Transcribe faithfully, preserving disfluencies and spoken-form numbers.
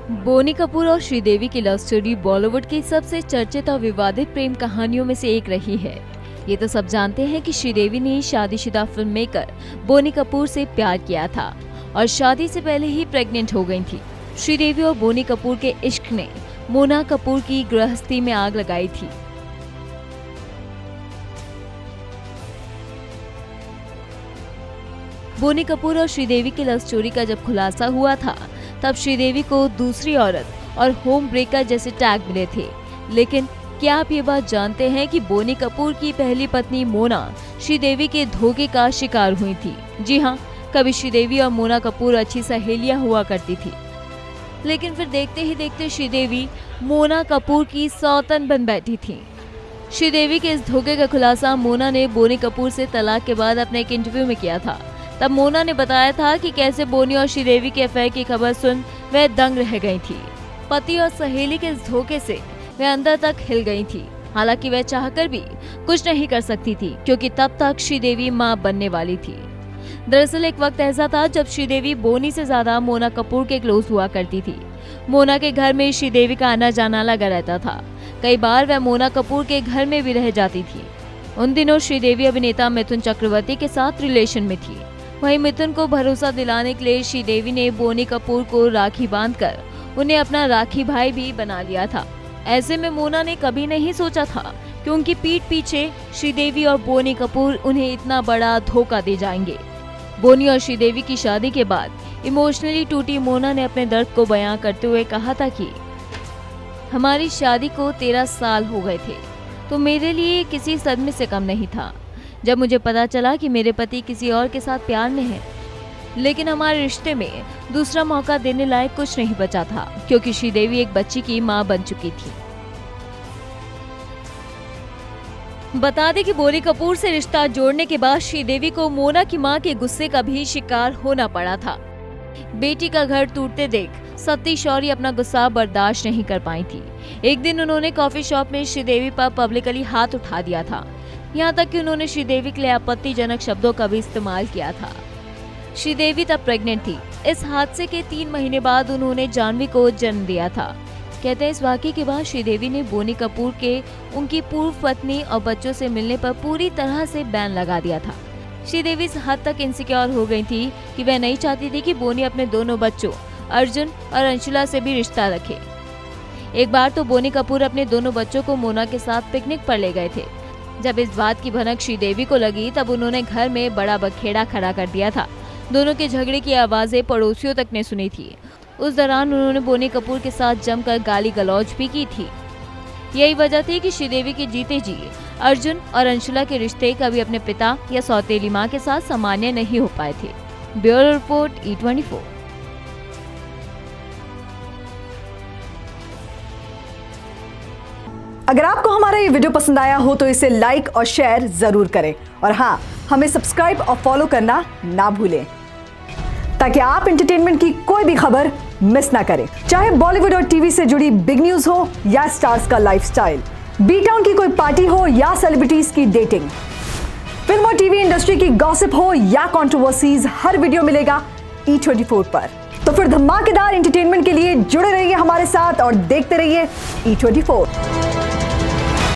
बोनी कपूर और श्रीदेवी की love story Bollywood की सबसे चर्चित और विवादित प्रेम कहानियों में से एक रही है। ये तो सब जानते हैं कि श्रीदेवी ने शादीशुदा फिल्म मेकर बोनी कपूर से प्यार किया था और शादी से पहले ही प्रेग्नेंट हो गई थी। श्रीदेवी और बोनी कपूर के इश्क ने मोना कपूर की गृहस्थी में आग लगाई थी। बोनी कपूर और श्रीदेवी की लव स्टोरी का जब खुलासा हुआ था तब श्रीदेवी को दूसरी औरत और होम ब्रेकर जैसे टैग मिले थे। लेकिन क्या आप ये बात जानते हैं कि बोनी कपूर की पहली पत्नी मोना श्रीदेवी के धोखे का शिकार हुई थी। जी हाँ, कभी श्रीदेवी और मोना कपूर अच्छी सहेलियां हुआ करती थी, लेकिन फिर देखते ही देखते श्रीदेवी मोना कपूर की सौतन बन बैठी थी। श्रीदेवी के इस धोखे का खुलासा मोना ने बोनी कपूर से तलाक के बाद अपने एक इंटरव्यू में किया था। तब मोना ने बताया था कि कैसे बोनी और श्रीदेवी के अफेयर की खबर सुन वह दंग रह गई थी। पति और सहेली के इस धोखे से वह अंदर तक हिल गई थी। हालांकि वह चाहकर भी कुछ नहीं कर सकती थी, क्योंकि तब तक श्रीदेवी मां बनने वाली थी। दरअसल एक वक्त ऐसा था जब श्रीदेवी बोनी से ज्यादा मोना कपूर के क्लोज हुआ करती थी। मोना के घर में श्रीदेवी का आना जाना लगा रहता था। कई बार वह मोना कपूर के घर में भी रह जाती थी। उन दिनों श्रीदेवी अभिनेता मिथुन चक्रवर्ती के साथ रिलेशन में थी। वहीं मिथुन को भरोसा दिलाने के लिए श्रीदेवी ने बोनी कपूर को राखी बांधकर उन्हें अपना राखी भाई भी बना लिया था। ऐसे में मोना ने कभी नहीं सोचा था कि उनकी पीठ पीछे श्रीदेवी और बोनी कपूर उन्हें इतना बड़ा धोखा दे जाएंगे। बोनी और श्रीदेवी की शादी के बाद इमोशनली टूटी मोना ने अपने दर्द को बयां करते हुए कहा था कि हमारी शादी को तेरह साल हो गए थे, तो मेरे लिए किसी सदमे से कम नहीं था जब मुझे पता चला कि मेरे पति किसी और के साथ प्यार में हैं। लेकिन हमारे रिश्ते में दूसरा मौका देने लायक कुछ नहीं बचा था, क्योंकि श्रीदेवी एक बच्ची की मां बन चुकी थी। बता दें कि बोनी कपूर से रिश्ता जोड़ने के बाद श्रीदेवी को मोना की मां के गुस्से का भी शिकार होना पड़ा था। बेटी का घर टूटते देख सती शौरी अपना गुस्सा बर्दाश्त नहीं कर पाई थी। एक दिन उन्होंने कॉफी शॉप में श्रीदेवी पर पब्लिकली हाथ उठा दिया था। यहाँ तक कि उन्होंने श्रीदेवी के लिए आपत्तिजनक शब्दों का भी इस्तेमाल किया था। श्रीदेवी तब प्रेग्नेंट थी। इस हादसे के तीन महीने बाद उन्होंने जानवी को जन्म दिया था। कहते हैं इस वाकये के बाद श्रीदेवी ने बोनी कपूर के उनकी पूर्व पत्नी और बच्चों से मिलने पर पूरी तरह से बैन लगा दिया था। श्रीदेवी इस हद तक इनसिक्योर हो गई थी कि वह नहीं चाहती थी कि बोनी अपने दोनों बच्चों अर्जुन और अंशुला से भी रिश्ता रखे। एक बार तो बोनी कपूर अपने दोनों बच्चों को मोना के साथ पिकनिक पर ले गए थे। जब इस बात की भनक श्रीदेवी को लगी तब उन्होंने घर में बड़ा बखेड़ा खड़ा कर दिया था। दोनों के झगड़े की आवाजें पड़ोसियों तक ने सुनी थी। उस दौरान उन्होंने बोनी कपूर के साथ जमकर गाली गलौज भी की थी। यही वजह थी कि श्रीदेवी के जीते जी अर्जुन और अंशुला के रिश्ते कभी अपने पिता या सौतेली मां के साथ सामान्य नहीं हो पाए थे। Bureau report E twenty four. अगर आपको हमारा ये वीडियो पसंद आया हो तो इसे लाइक और शेयर जरूर करें, और हाँ, हमें सब्सक्राइब और फॉलो करना ना भूलें ताकि आप एंटरटेनमेंट की कोई भी खबर मिस ना करें। चाहे बॉलीवुड और टीवी से जुड़ी बिग न्यूज हो या स्टार्स का लाइफस्टाइल, बी टाउन की कोई पार्टी हो या सेलिब्रिटीज की डेटिंग, फिल्म और टीवी इंडस्ट्री की गॉसिप हो या कंट्रोवर्सीज, हर वीडियो मिलेगा ई ट्वेंटी फोर पर। तो फिर धमाकेदार एंटरटेनमेंट के लिए जुड़े रहिए हमारे साथ और देखते रहिए ई ट्वेंटी फोर।